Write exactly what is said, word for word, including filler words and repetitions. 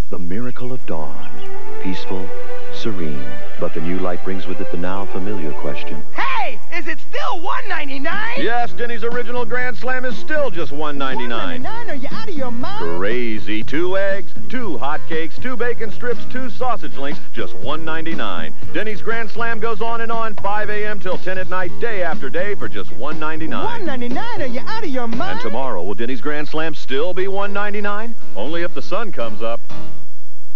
The miracle of dawn. Peaceful, serene. But the new light brings with it the now familiar question. Hey! Is it still one ninety-nine? Yes, Denny's original Grand Slam is still just one ninety-nine. one ninety-nine? Are you out of your mind? Crazy. Two eggs, two hot cakes, two bacon strips, two sausage links, just one ninety-nine. Denny's Grand Slam goes on and on, five a m till ten at night, day after day, for just one ninety-nine. one ninety-nine? Are you out of your mind? And tomorrow, will Denny's Grand Slam still be one ninety-nine? Only if the sun comes up.